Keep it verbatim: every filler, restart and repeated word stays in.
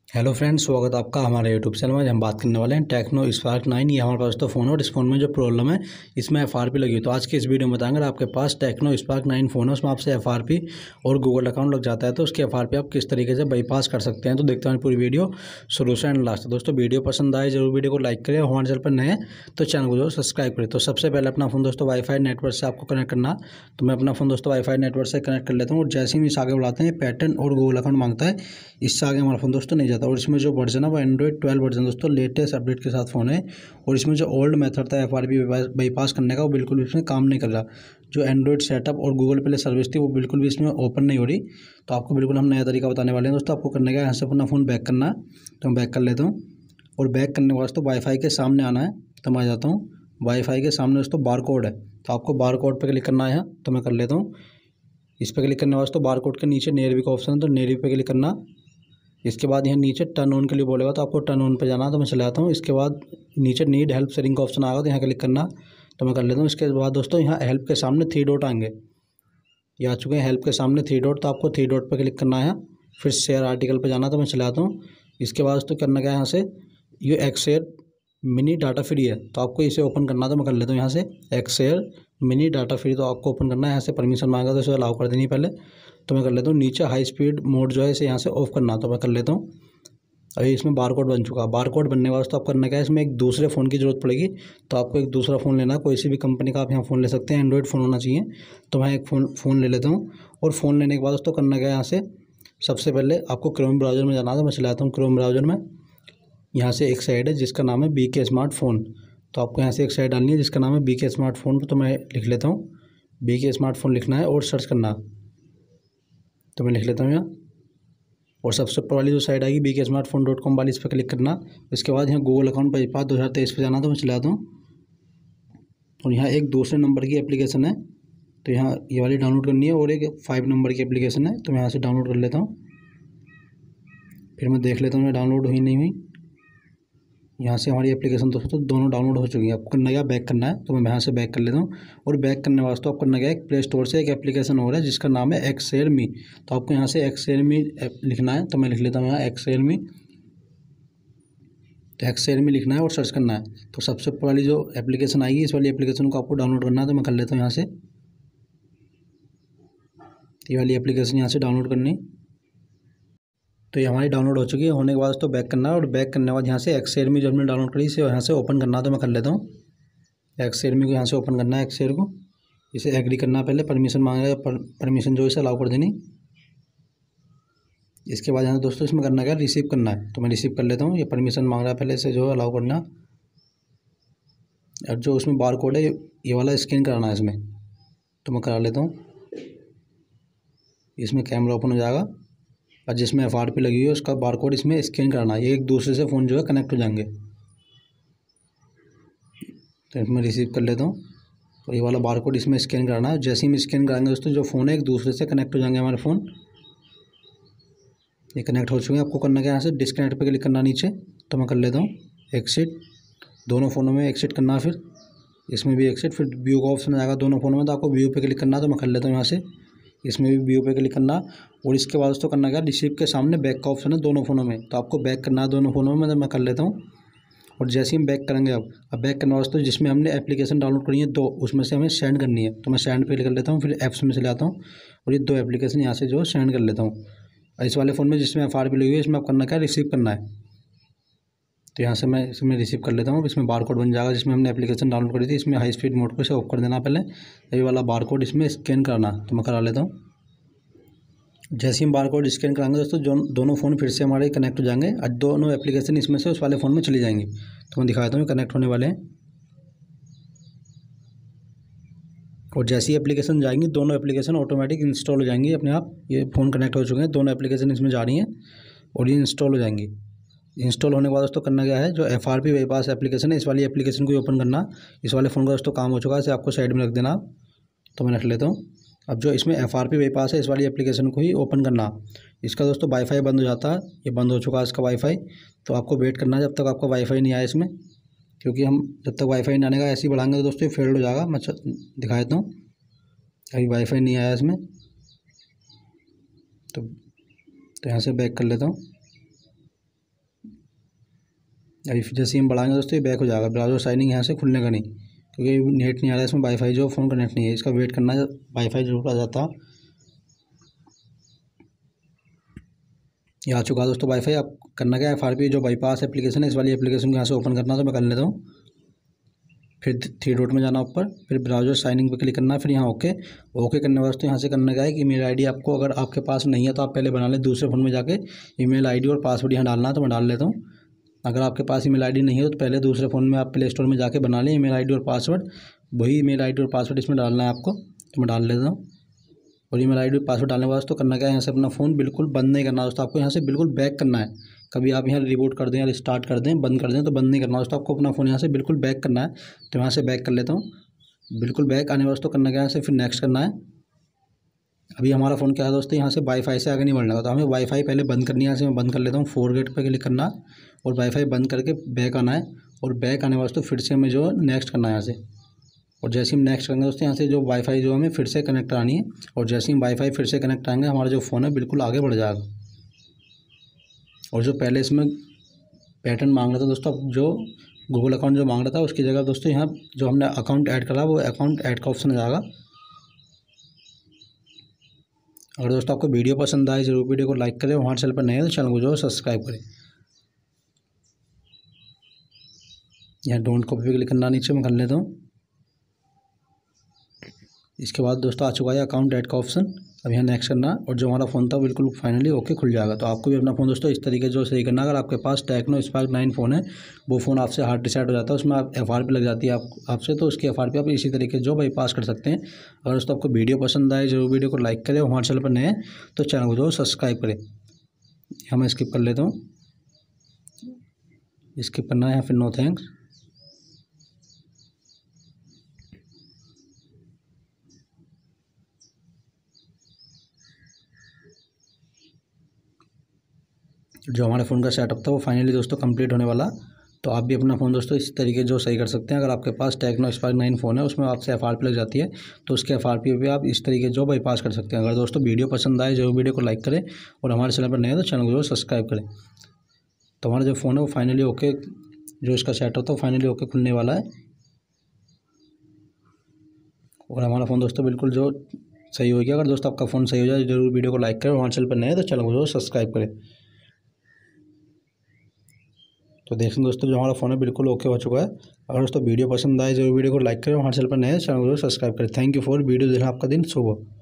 Hello friends, स्वागत है आपका हमारे यूट्यूब चैनल में। हम बात करने वाले हैं टेक्नो स्पार्क नाइन। ये हमारे पास तो फ़ोन है और इस फ़ोन में जो प्रॉब्लम है इसमें एफआरपी लगी है। तो आज के इस वीडियो में बताएंगे आपके पास टेक्नो स्पार्क नाइन फ़ोन है, उसमें आपसे एफआरपी और गूगल अकाउंट लग जाता है तो उसकी एफआरपी आप किस तरीके से बाईपास कर सकते हैं। तो देखते हैं पूरी वीडियो शुरू से एंड लास्ट। दोस्तों वीडियो पसंद आए जरूर वीडियो को लाइक करें और हमारे चैनल पर नए तो चैनल को जरूर सब्सक्राइब करें। तो सबसे पहले अपना फ़ोन दोस्तों वाईफाई नेटवर्क से आपको कनेक्ट करना। तो मैं अपना फ़ोन दोस्तों वाईफाई नेटवर्क से कनेक्ट कर लेता हूँ और जैसे ही इस आगे बढ़ाते हैं पैटर्न और गूगल अकाउंट मांगता है, इससे आगे हमारा फ़ोन दोस्तों नहीं जाता। और इसमें जो वर्जन है वो एंड्रॉइड ट्वेल्व वर्जन दोस्तों लेटेस्ट अपडेट के साथ फ़ोन है। और इसमें जो ओल्ड मेथड था एफआरपी बाईपास करने का वो बिल्कुल भी इसमें काम नहीं कर रहा। जो एंड्रॉइड सेटअप और गूगल प्ले सर्विस थी वो बिल्कुल भी इसमें ओपन नहीं हो रही। तो आपको बिल्कुल हम नया तरीका बताने वाले हैं दोस्तों। आपको करने का यहाँ से अपना फ़ोन बैक करना है, तो मैं बैक कर लेता हूँ। और बैक करने के बाद तो वाईफाई के सामने आना है, तो मैं आ जाता हूँ। वाईफाई के सामने दोस्तों बार कोड है, तो आपको बार कोड पर क्लिक करना है, तो मैं कर लेता हूँ। इस पर क्लिक करने के बाद तो बार कोड के नीचे नेरवी का ऑप्शन है, तो नेरवी पे क्लिक करना। इसके बाद यहाँ नीचे टर्न ऑन के लिए बोलेगा तो आपको टर्न ऑन पे जाना, तो मैं चले जाता हूँ। इसके बाद नीचे नीड हेल्प शेयरिंग का ऑप्शन आएगा, तो यहाँ क्लिक करना, तो मैं कर लेता हूँ। इसके बाद दोस्तों यहाँ हेल्प के सामने थ्री डॉट आएंगे, ये आ चुके हैं हेल्प के सामने थ्री डॉट, तो आपको थ्री डॉट पर क्लिक करना है। फिर शेयर आर्टिकल पर जाना, तो मैं चले आता हूँ। इसके बाद दोस्तों करना क्या है, यहाँ से ये एक्सेयर मिनी डाटा फ्री है, तो आपको इसे ओपन करना, तो मैं कर लेता हूँ यहाँ से एक्सेयर मिनी डाटा फ्री, तो आपको ओपन करना है। यहाँ से परमिशन मांगा तो इसे अलाउ कर देनी पहले, तो मैं कर लेता हूँ। नीचे हाई स्पीड मोड जो है इसे यहाँ से ऑफ करना, तो मैं कर लेता हूँ। अभी इसमें बार कोड बन चुका है। बार कोड बनने के बाद तो आपको करना क्या है, इसमें एक दूसरे फ़ोन की ज़रूरत पड़ेगी। तो आपको एक दूसरा फ़ोन लेना है, कोई सी भी कंपनी का आप यहाँ फ़ोन ले सकते हैं, एंड्रॉइड फ़ोन होना चाहिए। तो मैं एक फ़ोन फ़ोन ले लेता हूँ। और फ़ोन लेने के बाद दोस्तों करना क्या है, यहाँ से सबसे पहले आपको क्रोम ब्राउज़र में जाना था। मैं चलाता हूँ क्रोम ब्राउज़र में। यहाँ से एक साइड है जिसका नाम है बी के स्मार्टफोन, तो आपको यहाँ से एक साइड डालनी है जिसका नाम है बी के स्मार्टफोन। तो मैं लिख लेता हूँ बी के स्मार्टफोन लिखना है और सर्च करना, तो मैं लिख लेता हूँ यहाँ। और सबसे ऊपर वाली जो साइड आएगी बी के स्मार्टफोन डॉट कॉम वाली, इस पर क्लिक करना। इसके बाद यहाँ गूगल अकाउंट बाईपास दो हज़ार तेईस पे जाना, तो मैं चला जाता हूँ। और यहाँ एक दूसरे नंबर की एप्लीकेशन है, तो यहाँ ये वाली डाउनलोड करनी है। और एक फाइव नंबर की एप्लीकेशन है, तो मैं यहाँ से डाउनलोड कर लेता हूँ। फिर मैं देख लेता हूँ मैं डाउनलोड हुई नहीं हुई। यहाँ से हमारी एप्लीकेशन दोस्तों दोनों डाउनलोड हो चुकी है। आपको करना क्या, बैक करना है, तो मैं यहाँ से बैक कर लेता हूँ। और बैक करने वास्ते आपको करना क्या है, एक प्ले स्टोर से एक एप्लीकेशन और है जिसका नाम है एक्सेयर मी, तो आपको यहाँ से एक्सेयर मी लिखना है, तो मैं लिख लेता हूँ यहाँ एक्सेयर मी। तो एक्सेयर में लिखना है और सर्च करना है। तो सबसे ऊपर वाली जो एप्लीकेशन आएगी इस वाली एप्लीकेशन को आपको डाउनलोड करना है, तो मैं कर लेता हूँ यहाँ से। ये वाली एप्लीकेशन यहाँ से डाउनलोड करनी, तो ये हमारी डाउनलोड हो चुकी है। होने के बाद तो बैक करना है। और बैक करने के बाद यहाँ से एक्सेयर में जो हमने डाउनलोड करी इसे यहाँ से ओपन करना, तो मैं कर लेता हूँ। एक्सेयर में को यहाँ से ओपन करना है, एक्सेयर को इसे एग्री करना, पहले परमिशन मांगेगा, परमिशन जो इसे अलाउ कर देनी। इसके बाद यहाँ दोस्तों इसमें करना क्या, रिसीव करना है, तो मैं रिसीव कर लेता हूँ। ये परमिशन मांग रहा है, पहले इसे जो अलाउ करना। और जो उसमें बार कोड है ये वाला स्कैन कराना है इसमें, तो मैं करा लेता हूँ। इसमें कैमरा ओपन हो जाएगा और जिसमें एफ आर पी लगी हुई है उसका बार कोड इसमें स्कैन कराना है। ये एक दूसरे से फ़ोन जो है कनेक्ट हो जाएंगे, तो इसमें रिसीव कर लेता हूँ। और ये वाला बार कोड इसमें स्कैन कराना है। जैसे ही हम स्कैन कराएंगे दोस्तों जो फ़ोन है एक दूसरे से कनेक्ट हो जाएंगे हमारे फ़ोन। ये कनेक्ट हो चुके हैं। आपको करना क्या, यहाँ से डिस्कनेक्ट पे क्लिक करना नीचे, तो मैं कर लेता हूँ एक्सिट। दोनों फ़ोनों में एक्सिट करना, फिर इसमें भी एक्सिट। फिर व्यू का ऑप्शन आएगा दोनों फ़ोनों में, तो आपको व्यू पे क्लिक करना, तो मैं कर लेता हूँ यहाँ से। इसमें भी व्यू पे क्लिक करना। और इसके बाद दोस्तों करना क्या, रिसीव के सामने बैक का ऑप्शन है दोनों फ़ोनों में, तो आपको बैक करना है दोनों फ़ोनों में, तो मैं कर लेता हूँ। और जैसे ही हम बैक करेंगे अब अब बैक करने वास्ते जिसमें हमने एप्लीकेशन डाउनलोड करी है दो, उसमें से हमें सेंड करनी है, तो मैं सेंड पे क्लिक कर लेता हूँ। फिर ऐप्स में चले आता हूँ और ये दो एप्लीकेशन यहाँ से जो सेंड कर लेता हूँ। इस वाले फ़ोन में जिसमें एफ आर पी लगी हुई है इसमें आप करना क्या, रिसीव करना है, तो यहाँ से मैं इसमें रिसीव कर लेता हूँ। इसमें बार कोड बन जाएगा जिसमें हमने एप्लीकेशन डाउनलोड करी थी। इसमें हाई स्पीड मोड को इसे ऑफ कर देना पहले, ये वाला बार कोड इसमें स्कैन करना, तो मैं करा लेता हूँ। जैसे हम बार कोड स्कैन कराएंगे दोस्तों जो दोनों फ़ोन फिर से हमारे कनेक्ट हो जाएंगे और दोनों एप्लीकेशन इसमें से उस वाले फ़ोन में चली जाएंगी। तो मैं दिखा देता हूँ कनेक्ट होने वाले हैं। और जैसी एप्लीकेशन जाएंगी दोनों एप्लीकेशन ऑटोमेटिक इंस्टॉल हो जाएंगी अपने आप। ये फ़ोन कनेक्ट हो चुके हैं, दोनों एप्लीकेशन इसमें जा रही हैं और ये इंस्टॉल हो जाएंगी। इंस्टॉल होने के बाद दोस्तों करना क्या है, जो F R P bypass application है इस वाली एप्लीकेशन को ओपन करना। इस वाले फ़ोन का दोस्तों काम हो चुका है, इसे आपको साइड में रख देना, तो मैं रख लेता हूँ। अब जो इसमें एफ आर पी बाईपास है इस वाली एप्लीकेशन को ही ओपन करना। इसका दोस्तों वाईफाई बंद हो जाता है, ये बंद हो चुका है इसका वाईफाई, तो आपको वेट करना है जब तक आपका वाईफाई नहीं आया इसमें, क्योंकि हम जब तक वाईफाई नहीं आने का ऐसे ही बढ़ाएंगे तो दोस्तों ये फेल्ड हो जाएगा। मैं दिखा देता हूँ, अभी वाईफाई नहीं आया इसमें, तो तो यहाँ से बैक कर लेता हूँ। अभी जैसे हम बढ़ाएंगे दोस्तों ये बैक हो जाएगा, ब्राउज़र साइनिंग यहाँ से खुलने का नहीं, क्योंकि नेट नहीं आ रहा है इसमें, वाईफाई जो फ़ोन का नेट नहीं है, इसका वेट करना है, वाईफाई जरूर आ जाता। ये आ चुका है दोस्तों वाईफाई। आप करना क्या है, एफ आर पी जो बाईपास एप्लीकेशन है, इस वाली एप्लीकेशन को यहाँ से ओपन करना, तो मैं कर लेता हूँ। फिर थ्री डॉट में जाना ऊपर, फिर ब्राउज़र साइनिंग पे क्लिक करना है, फिर यहाँ ओके ओके करने वास्ते यहाँ से करने का है कि ईमेल आईडी आपको अगर आपके पास नहीं है तो आप पहले बना लें, दूसरे फ़ोन में जाके ईमेल आईडी और पासवर्ड यहाँ डालना है, तो मैं डाल लेता हूँ। अगर आपके पास ईमेल आईडी नहीं है तो पहले दूसरे फ़ोन में आप प्ले स्टोर में जाके बना लें ईमेल आईडी और पासवर्ड, वही ईमेल आईडी और पासवर्ड इसमें डालना है आपको, तो मैं डाल लेता हूँ। और ईमेल आईडी और पासवर्ड डालने के बाद तो करना क्या है, यहाँ से अपना फ़ोन बिल्कुल बंद नहीं करना दोस्तों, आपको यहाँ से बिल्कुल बैक करना है। कभी आप यहाँ रिबूट कर दें या रिस्टार्ट कर दें, बंद कर दें, तो बंद नहीं करना दोस्तों, आपको अपना फ़ोन यहाँ से बिल्कुल बैक करना है। तो यहाँ से बैक कर लेता हूँ। बिल्कुल बैक आने वास्ते तो करना क्या है, यहाँ से फिर नेक्स्ट करना है। अभी हमारा फ़ोन क्या है दोस्तों, यहाँ से वाईफाई से आगे नहीं बढ़ना, तो हमें वाईफाई पहले बंद करनी है। यहाँ से मैं बंद कर लेता हूँ, फॉरगेट पे क्लिक करना और वाईफाई बंद करके बैक आना है। और बैक आने वास्ते फिर से हमें जो नेक्स्ट करना है यहाँ से, और जैसे हम नेक्स्ट करेंगे दोस्तों यहाँ से जो वाईफाई जो हमें फिर से कनेक्ट करानी है, और जैसे हम वाईफाई फिर से कनेक्ट आएंगे हमारा जो फ़ोन है बिल्कुल आगे बढ़ जाएगा। और जो पहले इसमें पैटर्न मांग रहा था दोस्तों, जो गूगल अकाउंट जो मांग रहा था उसकी जगह दोस्तों यहाँ जो हमने अकाउंट ऐड करा वो अकाउंट ऐड का ऑप्शन आ जाएगा। अगर दोस्तों आपको वीडियो पसंद आए जरूर वीडियो को लाइक करें, हमारे चैनल पर नए हैं तो चैनल को जो सब्सक्राइब करें। यहाँ डोंट कॉपी पे क्लिक करना, नीचे मैं कर लेता हूँ। इसके बाद दोस्तों आ चुका है अकाउंट ऐड का ऑप्शन, अब यहाँ नेक्स्ट करना और जो हमारा फ़ोन था बिल्कुल फाइनली ओके खुल जाएगा। तो आपको भी अपना फ़ोन दोस्तों इस तरीके जो सही करना, अगर आपके पास टेक्नो स्पार्क नाइन फ़ोन है, वो फ़ोन आपसे हार्ड रिसेट हो जाता है, उसमें आप एफ आर पी लग जाती है आप आपसे, तो उसकी एफ आर पी आप इसी तरीके जो बाईपास कर सकते हैं। अगर दोस्तों आपको वीडियो पसंद आए जरूर वीडियो को लाइक करें, हमारे चैनल पर नए हैं तो चैनल को जो सब्सक्राइब करें। यहाँ मैं स्किप कर लेता हूँ, स्किप करना है या फिर नो थैंक्स। जो हमारे फ़ोन का सेटअप था वो फाइनली दोस्तों कंप्लीट होने वाला। तो आप भी अपना फ़ोन दोस्तों इस तरीके जो सही कर सकते हैं। अगर आपके पास टेक्नो स्पार्क नाइन फ़ोन है उसमें आपसे एफ आर पी लग जाती है, तो उसके एफ आर पी पे आप इस तरीके जो बाईपास कर सकते हैं। अगर दोस्तों वीडियो पसंद आए जो वीडियो को लाइक करें और हमारे चैनल पर नए हैं तो चैनल को जो सब्सक्राइब करें। तो हमारा जो फ़ोन है वो फाइनली ओके, जो इसका सेटअप था वो फाइनली ओके खुलने वाला है। और हमारा फ़ोन दोस्तों बिल्कुल जो सही हो गया। अगर दोस्तों आपका फ़ोन सही हो जाए जरूर वीडियो को लाइक करें, हमारे चैनल पर नए हैं तो चैनल को जो सब्सक्राइब करें। तो देखें दोस्तों जो हमारा फ़ोन है बिल्कुल ओके हो चुका है। अगर दोस्तों वीडियो पसंद आए जरूर वीडियो को लाइक करें, हमारे चैनल पर नए हैं चैनल को सब्सक्राइब करें। थैंक यू फॉर वीडियो देखना, आपका दिन शुभ हो।